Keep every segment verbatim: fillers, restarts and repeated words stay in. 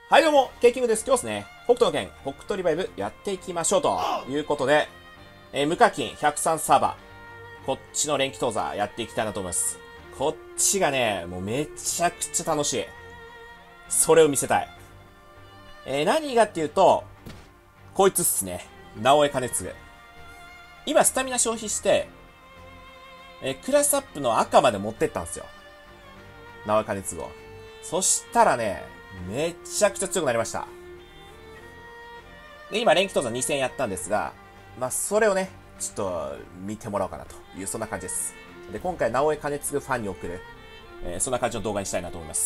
はいどうも、ケイキングです。今日ですね、北斗の拳、北斗リバイブやっていきましょうということで、えー、無課金ひゃくさんサーバー、こっちの連機講座やっていきたいなと思います。こっちがね、もうめちゃくちゃ楽しい。それを見せたい。えー、何がっていうと、こいつっすね。直江兼次。今スタミナ消費して、えー、クラスアップの赤まで持ってったんですよ。直江兼次を。そしたらね、めちゃくちゃ強くなりました。で、今、連機講座にせんやったんですが、まあ、それをね、ちょっと見てもらおうかなという、そんな感じです。で、今回、直江兼次ファンに送る、えー、そんな感じの動画にしたいなと思います。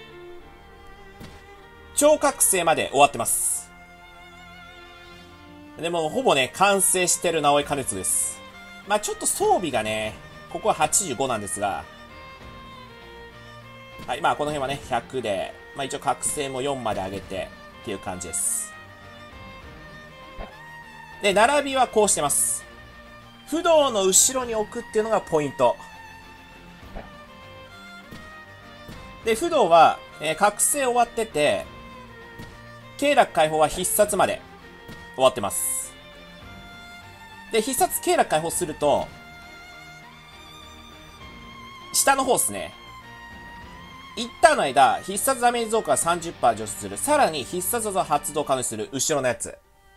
超覚醒まで終わってます。でも、ほぼね、完成してる直江兼次です。まあ、ちょっと装備がね、ここははちじゅうごなんですが、はい、まあ、この辺はね、ひゃくで、まあ一応覚醒もよんまで上げてっていう感じです。で、並びはこうしてます。不動の後ろに置くっていうのがポイント。で、不動は、えー、覚醒終わってて、経絡解放は必殺まで終わってます。で、必殺経絡解放すると、下の方ですね。一旦の間、必殺ダメージ増加が さんじゅっパーセント 助手する。さらに必殺技を発動可能にする。後ろのやつ。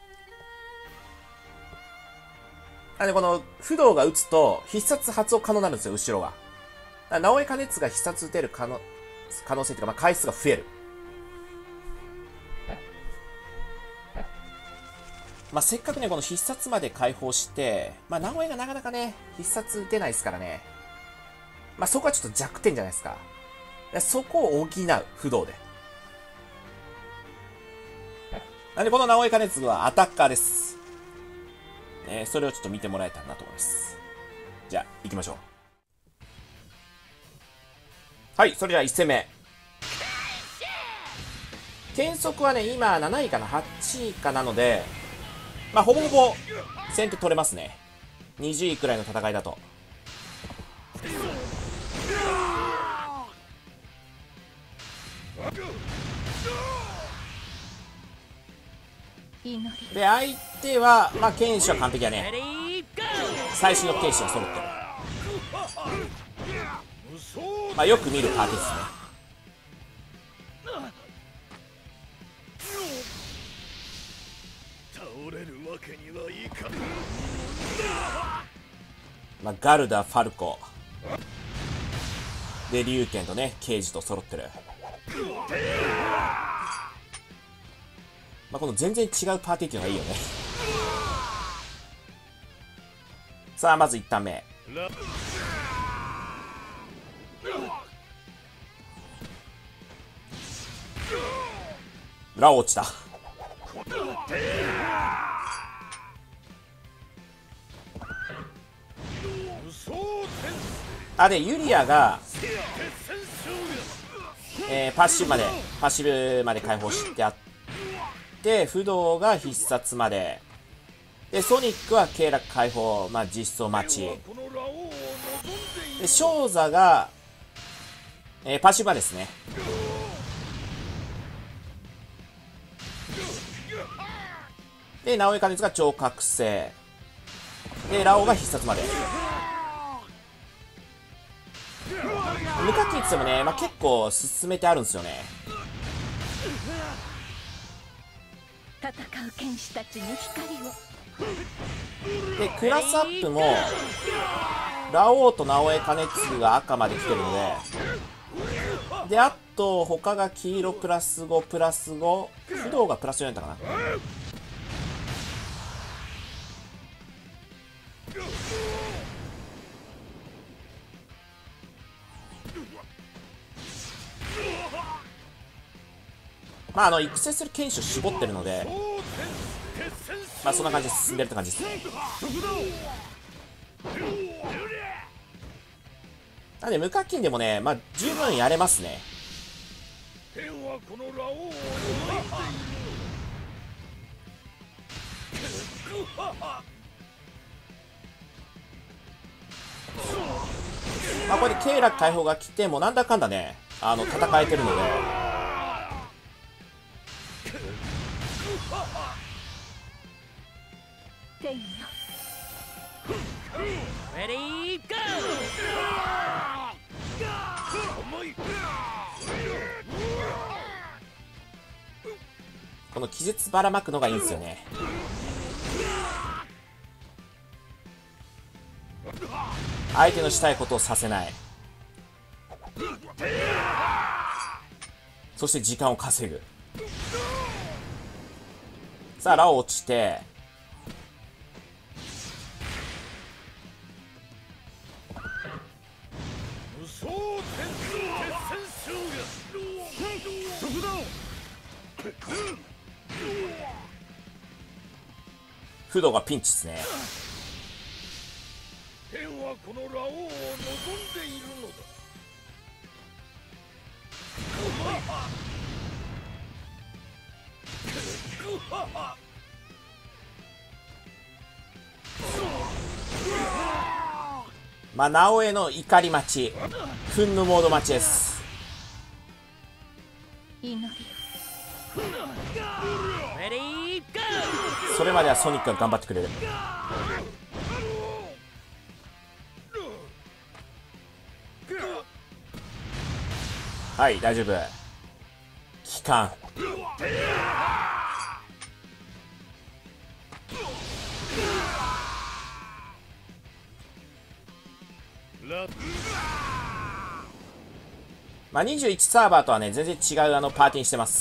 なんでこの、不動が打つと、必殺発動可能になるんですよ、後ろは。直江兼次が必殺打てる可能、可能性というか、まあ、回数が増える。まあ、せっかくね、この必殺まで解放して、まあ、直江がなかなかね、必殺打てないですからね。まあ、そこはちょっと弱点じゃないですか。そこを補う、不動で。なんで、この直江兼次はアタッカーです。えー、それをちょっと見てもらえたらなと思います。じゃあ、行きましょう。はい、それではいち戦目。剣速はね、今なないかな、はちいかなので、まあ、ほぼほぼ先手取れますね。にじゅういくらいの戦いだと。で、相手は、まあ、剣士は完璧やね。最新の剣士が揃ってる。まあ、よく見るパーティーですね。まあ、ガルダ、ファルコ。で、龍剣とね、ケージと揃ってる。まあ、この全然違うパーティーっていうのがいいよね。さあ、まずいちターン目。ラオ落ちた。あ、で、ユリアが、えー、パッシブまで、パッシブまで解放してあって、で、不動が必殺まで。で、ソニックは経絡解放、まあ、実装待ち。で、ショウザが、えー、パッシブですね。で、直江兼次が超覚醒。で、ラオが必殺まで。無課金って言ってもね、まあ、結構進めてあるんですよね。 戦う剣士たちの光を。 で、クラスアップもラオウと直江兼次が赤まで来てるので、で、あと他が黄色プラスごプラスご、不動がプラスよんやったかな。まあ、あの、育成する剣士を絞ってるので、まあ、そんな感じで進んでるって感じですね。なんで、無課金でもね、まあ、十分やれますね。まあ、これで経絡解放が来ても、なんだかんだね、あの、戦えてるので、 天よ。 レディーゴこの気絶ばらまくのがいいんですよね。相手のしたいことをさせない。そして時間を稼ぐ。さあラオ落ちて、フドがピンチですね。 天はこのラオウを望んでいるのだ。 まあなおへの怒り待ち、憤怒モード待ちです。 祈りレディーゴそれまではソニックが頑張ってくれる。はい、大丈夫。機関。まあにじゅういちサーバーとはね全然違うあのパーティーにしてます。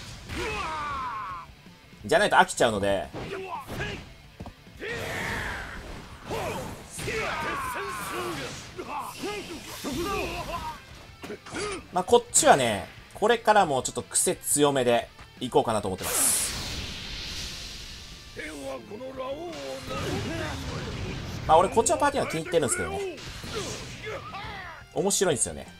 じゃないと飽きちゃうので、まあこっちはねこれからもちょっと癖強めでいこうかなと思ってます。まあ俺こっちのパーティーは気に入ってるんですけどね、面白いんですよね。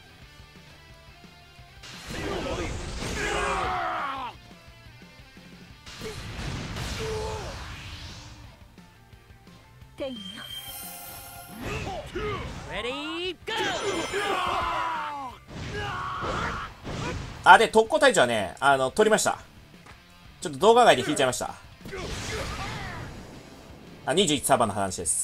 天よ。 レディーゴあ、で特攻隊長はねあの取りました。ちょっと動画外で引いちゃいました。あ、にじゅういちサーバーの話です。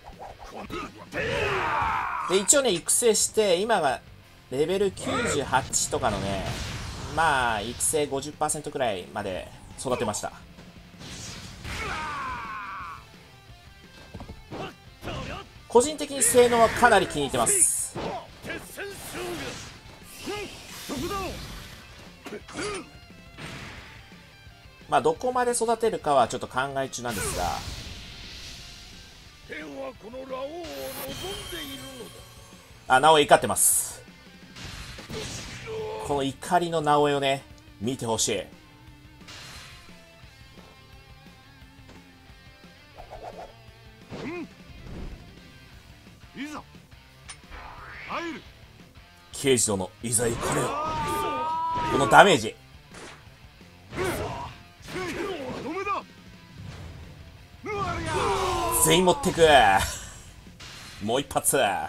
で一応ね育成して今がレベルきゅうじゅうはちとかのね、まあ育成 ごじゅっパーセント くらいまで育てました。個人的に性能はかなり気に入ってます。まあどこまで育てるかはちょっと考え中なんですが、 天はこのラオウを望んでいるのだ。 あ、直江怒ってます。この怒りの直江をね見てほしい。 いざ入る。 刑事殿いざ行かれよ。このダメージ全員持ってく。もう一発。いや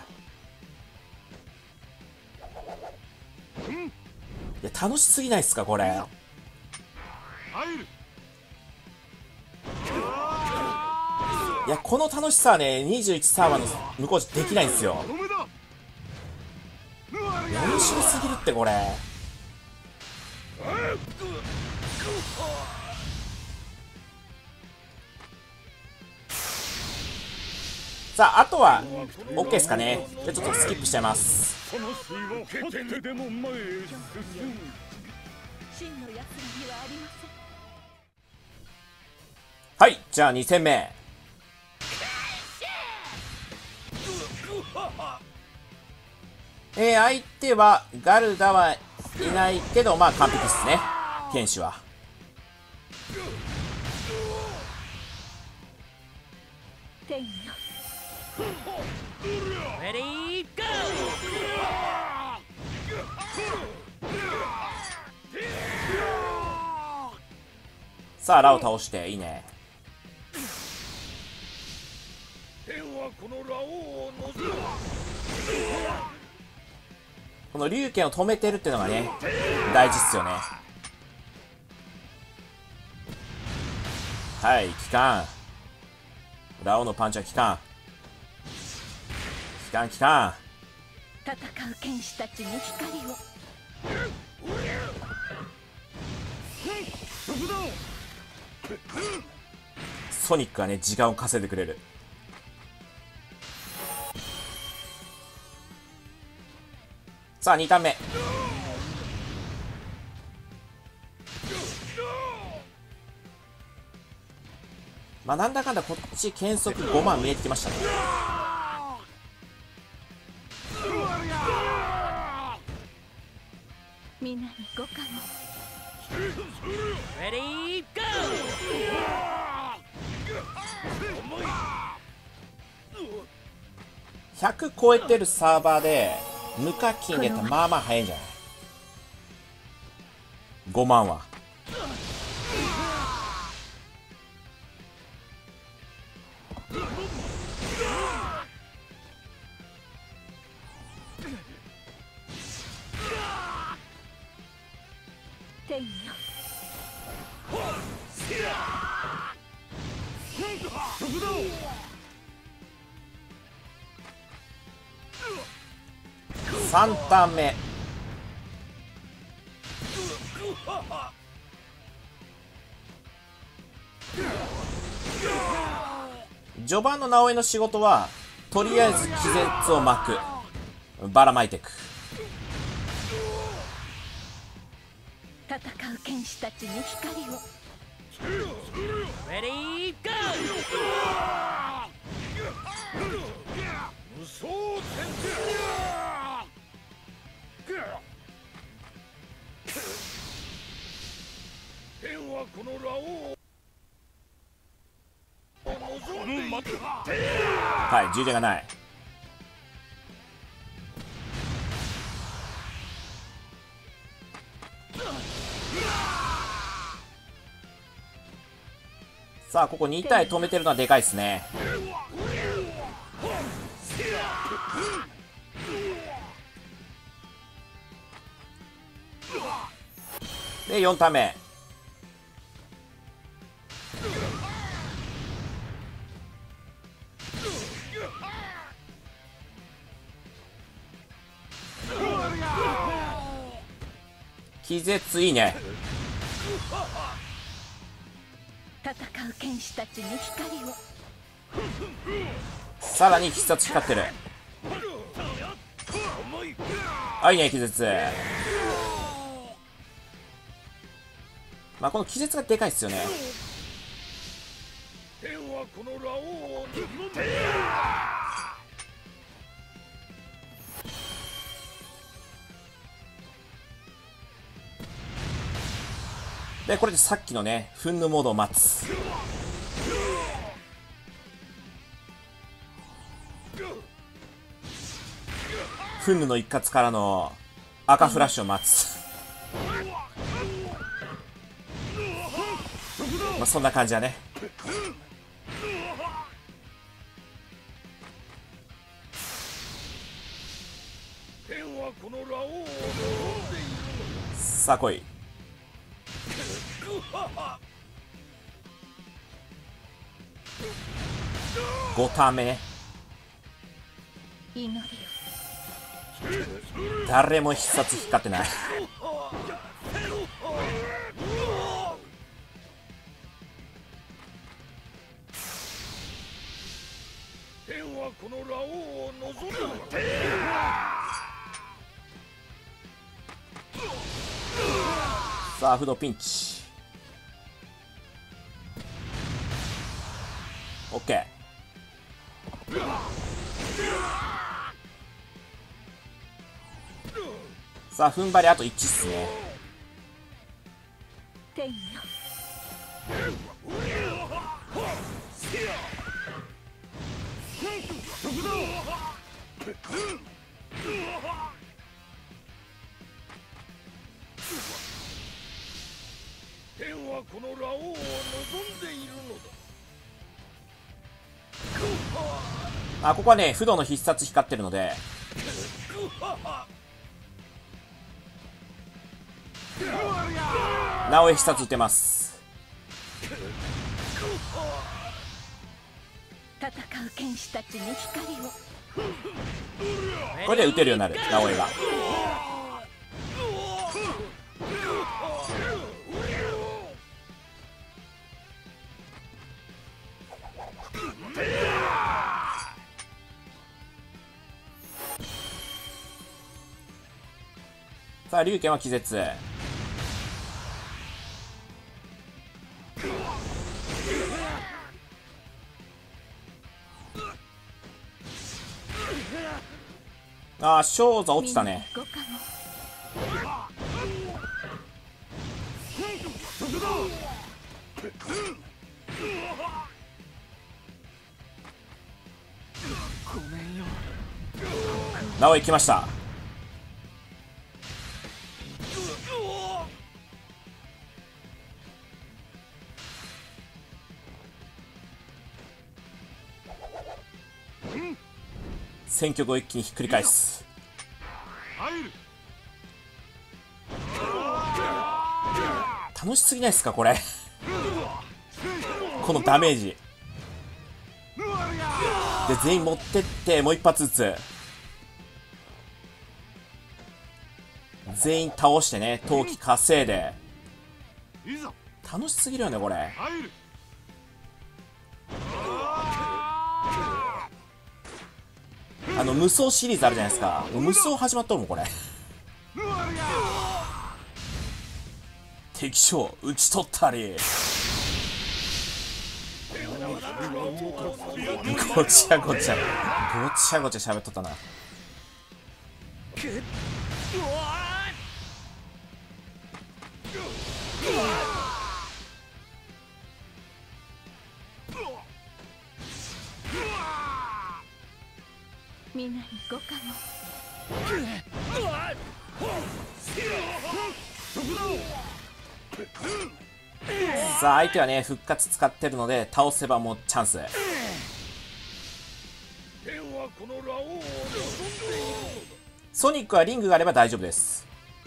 楽しすぎないっすかこれ。いやこの楽しさはねにじゅういちサーバーの向こうじゃできないんですよ。面白すぎるってこれ。さああとは OK ですかね。じゃあちょっとスキップしちゃいます。 真の奴らにはありません。 はい、じゃあに戦目。えー、相手はガルダはいないけどまあ完璧ですね剣士は。 天よ。 レディーゴさあラを倒していいね。 天はこのラオウを望む。 この龍剣を止めてるっていうのがね大事っすよね。はい、機関ラオウのパンチは効かん。効かん効かん。 戦う剣士たちに光を。 ソニックがね時間を稼いでくれる。さあにターン目。まあなんだかんだこっち検測ごまん見えてきましたね。 皆にご加護。 レディーゴー。 ひゃく超えてるサーバーで無課金でやったらまあまあ早いんじゃない？ごまんは。 天よ。 さんターン目。序盤の直江の仕事はとりあえず気絶を巻く、ばらまいていく。 戦う剣士たちに光を。 レディーゴー。無双転生。天はこのラオウを望んでいる。 はい、充電がない。さあここに体止めてるのはでかいですね。でよんターン目。気絶いいね。 戦う剣士たちに光を。 さらに必殺光ってる。あ、いいね気絶。まあこの気絶がでかいっすよね。 天はこのラオウを望んでいる。 でこれでさっきのね憤怒モードを待つ。憤怒の一括からの赤フラッシュを待つ。まあそんな感じだね。 天はこのラオウを望んでいる。 さあ来い。ごターン目ね。 祈りを。 誰も必殺光ってない。 天はこのラオウを望んでいる。 さあ不動ピンチ。オッケー。さあ踏ん張りあといちっすね。 天よ。 天はこのラオウを望んでいるのだ。 あここはね不動の必殺光ってるので直江必殺打てます。 戦戦う剣士たちに光を。 これで撃てるようになる直江が。さあ龍拳は気絶。ああ翔座落ちたね。 ごかも。 直江来ました。戦局を一気にひっくり返す。楽しすぎないですかこれこのダメージで全員持ってってもう一発ずつ全員倒してね闘気稼いで楽しすぎるよねこれ。あの無双シリーズあるじゃないですか。無双始まっとるもんこれ敵将討ち取ったりごちゃごちゃごちゃごちゃ喋っとったな。 皆にごかも。 さあ相手はね復活使ってるので倒せばもうチャンス。ソニックはリングがあれば大丈夫です。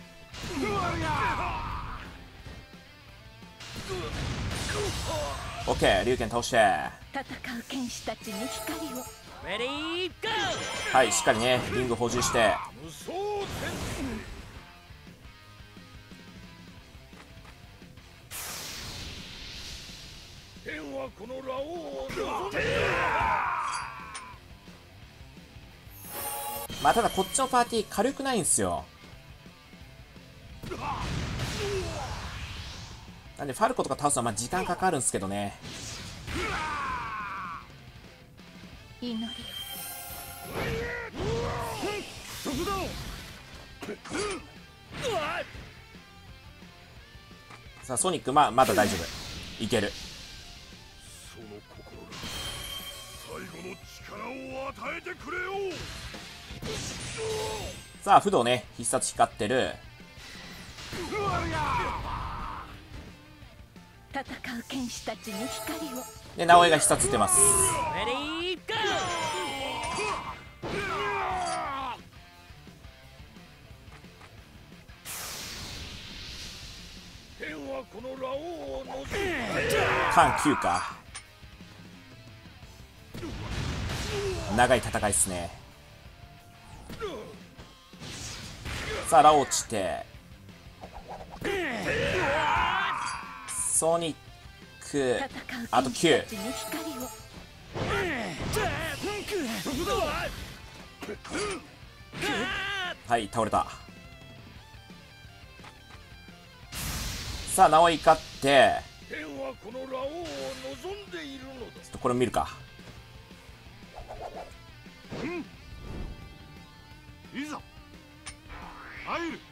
オッケー龍拳倒して戦う剣士たちに光を。 はいしっかりねリング補充してまあただこっちのパーティー軽くないんですよ。なんでファルコとか倒すのはまあ時間かかるんですけどね。 祈りを。 さあソニックまあまだ大丈夫いける。 その心が最後の力を与えてくれよ。 さあ不動ね必殺光ってる。 戦う剣士たちに光を。 で直江が必殺打ってます。ターンきゅうか。長い戦いっすね。さあラ落ちてソニックあときゅう。はい倒れた。さあ直江勝ってちょっとこれ見るか。 いざ入る。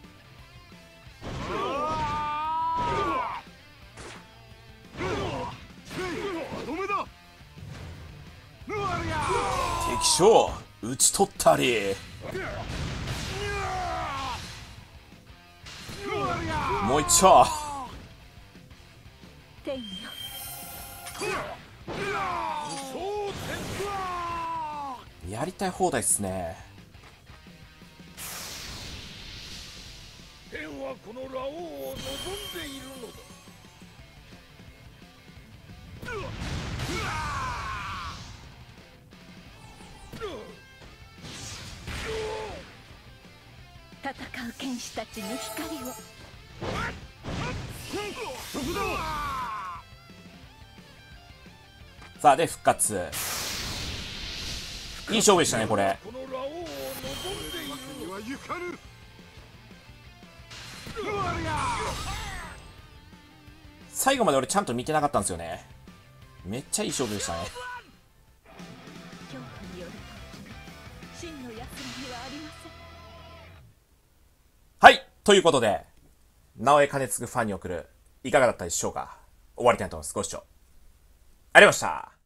敵将討ち取ったりもう一丁天よ。 やりたい放題っすね。 天はこのラオウを望んでいるのだ。 戦う剣士たちに光を。 さあ、で、復活。いい勝負でしたね、これ。 このラオウを望んでいるにはゆかぬ。 最後まで俺ちゃんと見てなかったんですよね。めっちゃいい勝負でしたね。 恐怖によると真の安らぎはありません。 はい。ということで、直江兼次ファンに送る、いかがだったでしょうか。終わりたいと思います。ご視聴ありがとうございました。